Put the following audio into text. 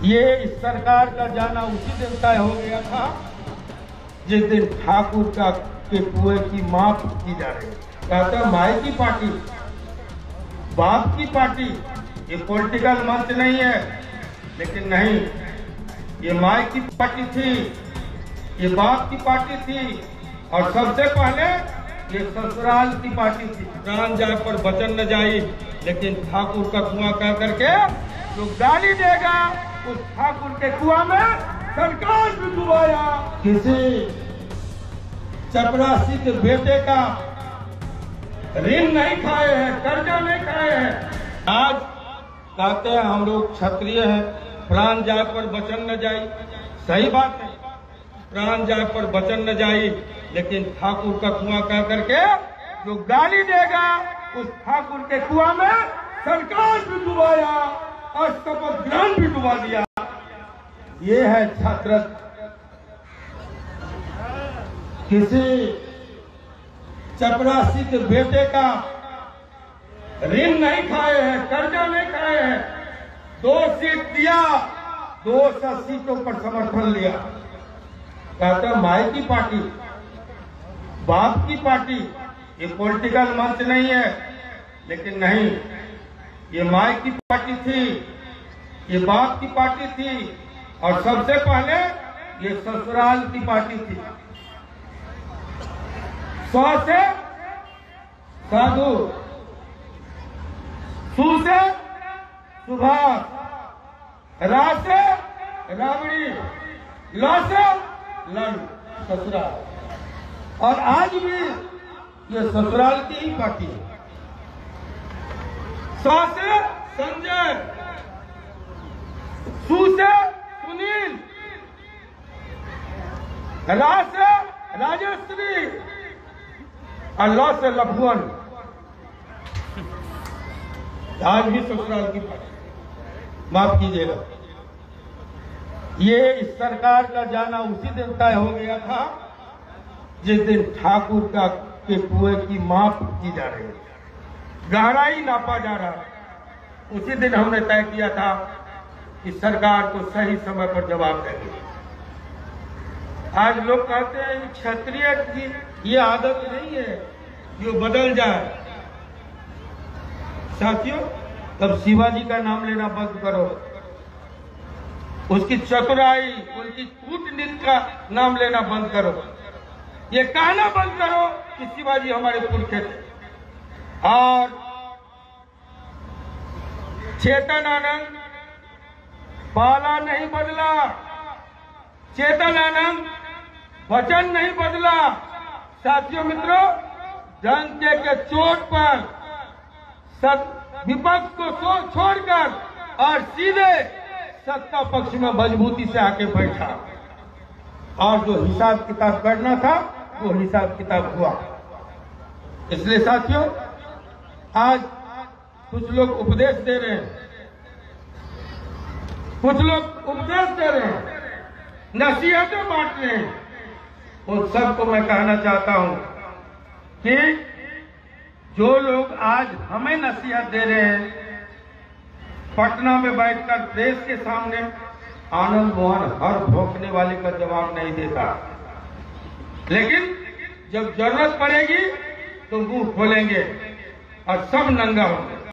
ये इस सरकार का जाना उसी दिन तय हो गया था जिस दिन ठाकुर का के कुएं की माप की जा रही है। कहता माई की पार्टी, बाप की पार्टी, ये पॉलिटिकल मंच नहीं है, लेकिन नहीं, ये माई की पार्टी थी, ये बाप की पार्टी थी, और सबसे पहले ये ससुराल की पार्टी थी। प्राण जाए पर वचन न जाई, लेकिन ठाकुर का कुआं कह करके जो गाली देगा उस ठाकुर के कुआं में सरकार भी डुबाया। किसी चपरासी के बेटे का ऋण नहीं खाए हैं, कर्जा नहीं खाए हैं। आज कहते हैं हम लोग क्षत्रिय हैं, प्राण जाए पर वचन न जाई। सही बात है, प्राण जाए पर वचन न जाई, लेकिन ठाकुर का कुआं कह करके जो गाली देगा उस ठाकुर के कुआं में सरकार भी डुबाया और शपथ ग्रहण भी डुबा दिया। ये है छात्र। किसी चपरासी के बेटे का ऋण नहीं खाए हैं, कर्जा नहीं खाए हैं, 2 सीट दिया, 200 सीटों पर समर्थन लिया। कहता माई की पार्टी, बाप की पार्टी, ये पॉलिटिकल मंच नहीं है, लेकिन नहीं, ये माई की पार्टी थी, ये बाप की पार्टी थी, और सबसे पहले ये ससुराल की पार्टी थी। 100 से साधु, सु से सुभाष, रा से राबड़ी, ल से लड़, ससुराल। और आज भी ये ससुराल की ही पार्टी है। स से संजय, सु से सुनील, रा से राजश्री, और ल से लखुअन। आज भी ससुराल की पार्टी। माफ कीजिएगा, ये इस सरकार का जाना उसी दिन तय हो गया था जिस दिन ठाकुर का के कुएं की माप की जा रही है, गहराई नापा जा रहा है। उसी दिन हमने तय किया था कि सरकार को सही समय पर जवाब देंगे। आज लोग कहते हैं क्षत्रिय की ये आदत नहीं है जो बदल जाए। साथियों, तब शिवाजी का नाम लेना बंद करो, उसकी चतुराई, उनकी कूटनीति का नाम लेना बंद करो, ये कहना बंद करो कि शिवाजी हमारे पुरखे थे। और चेतन आनंद पाला नहीं बदला, चेतन आनंद वचन नहीं बदला। साथियों मित्रों, डंके के चोट पर विपक्ष को छोड़कर और सीधे सत्ता पक्ष में मजबूती से आके बैठा, और जो हिसाब किताब करना था वो हिसाब किताब हुआ। इसलिए साथियों, आज कुछ लोग उपदेश दे रहे हैं, कुछ लोग उपदेश दे रहे हैं, नसीहतें बांट रहे हैं। उन सबको मैं कहना चाहता हूं कि जो लोग आज हमें नसीहत दे रहे हैं, पटना में बैठकर देश के सामने आनंद मोहन हर भोंकने वाले का जवाब नहीं देता, लेकिन जब जरूरत पड़ेगी तो मुंह खोलेंगे और सब नंगा होंगे।